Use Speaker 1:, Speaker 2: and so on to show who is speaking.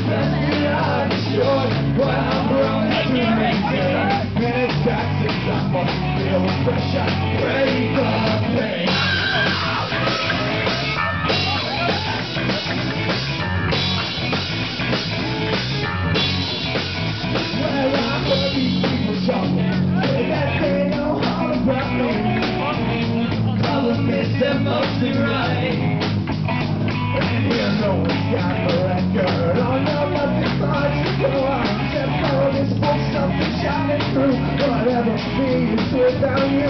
Speaker 1: Mostly right, and you know it's got the record. Oh no, nothing but to go on. Except for this book, something shining through. Whatever feels without you.